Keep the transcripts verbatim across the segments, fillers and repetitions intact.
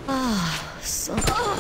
Ah, so.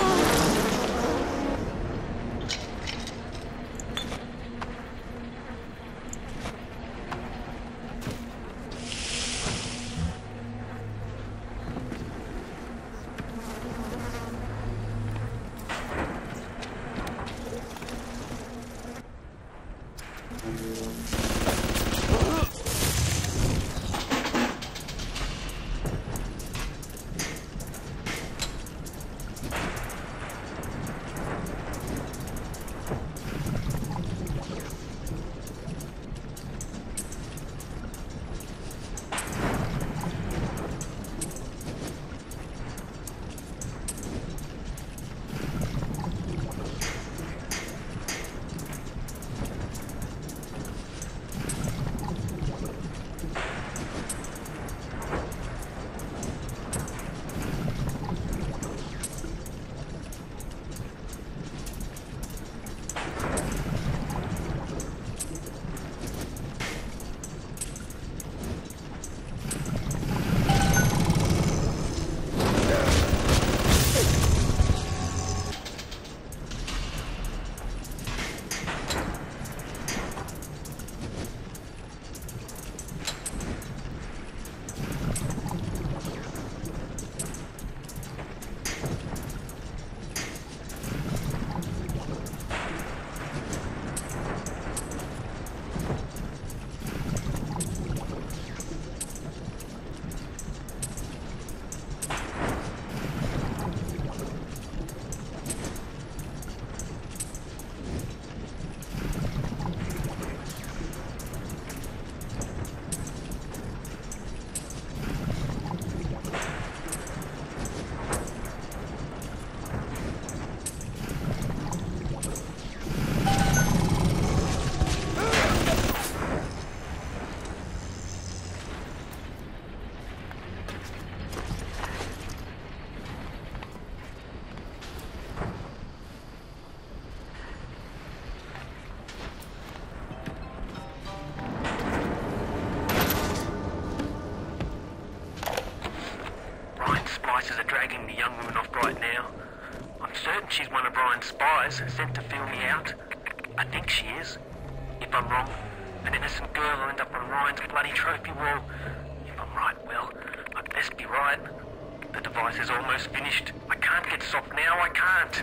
She's one of Ryan's spies, sent to feel me out. I think she is. If I'm wrong, an innocent girl will end up on Ryan's bloody trophy wall. If I'm right, well, I best be right. The device is almost finished. I can't get soft now, I can't.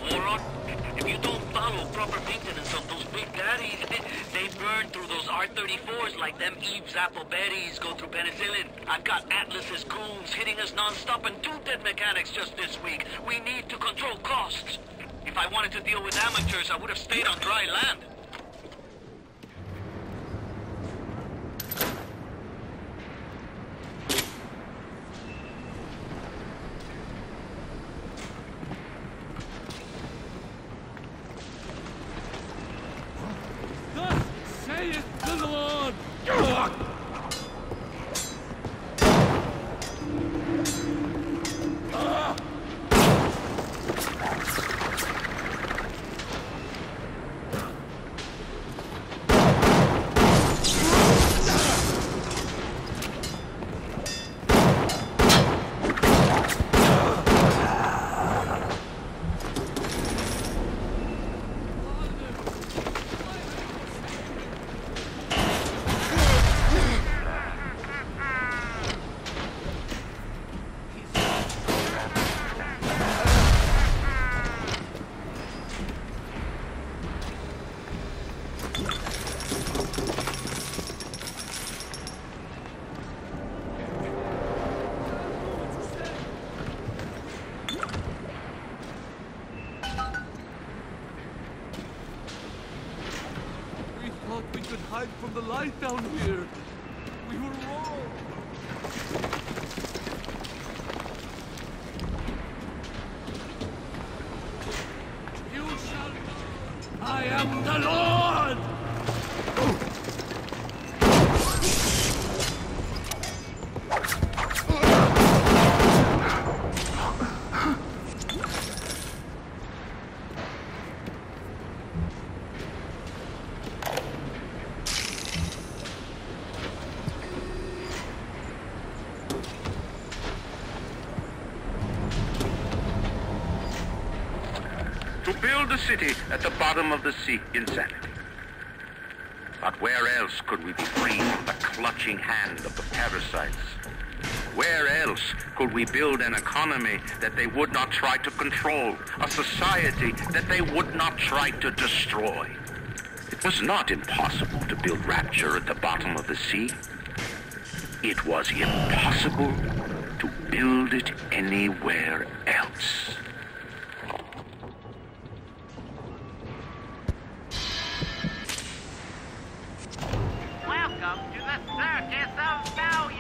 moron. If you don't follow proper maintenance on those big daddies, they burn through those R thirty-fours like them Eve's apple berries go through penicillin. I've got Atlas's goons hitting us non-stop and two dead mechanics just this week. We need to control costs. If I wanted to deal with amateurs, I would have stayed on dry land. From the light down here. We were wrong. You shall know. I am the Lord! To build a city at the bottom of the sea, insanity. But where else could we be free from the clutching hand of the parasites? Where else could we build an economy that they would not try to control, a society that they would not try to destroy? It was not impossible to build rapture at the bottom of the sea. It was impossible to build it anywhere else. Welcome to the Circus of Value!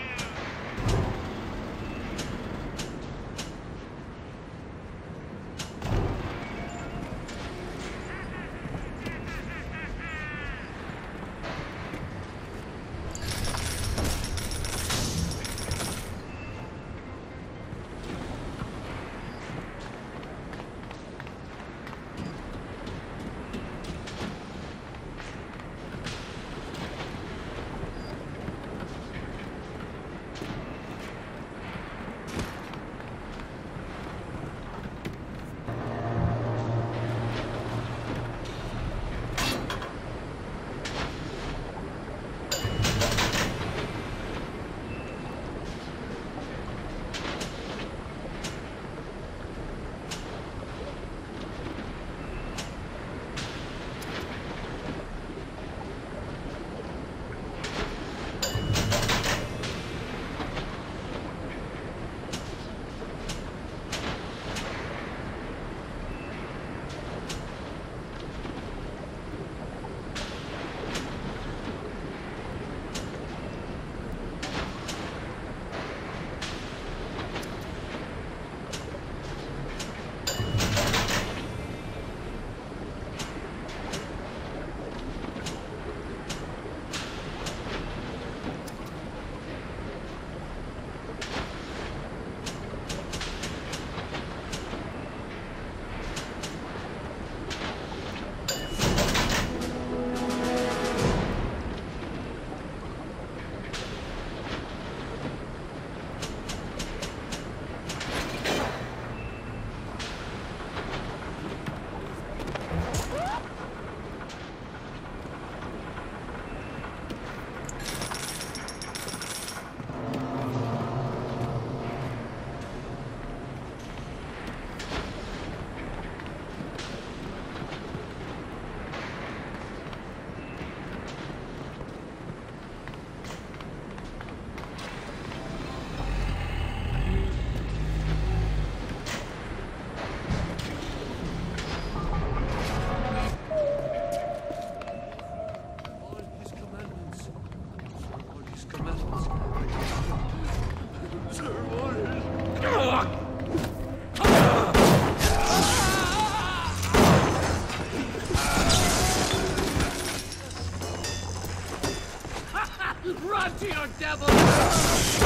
to your devil!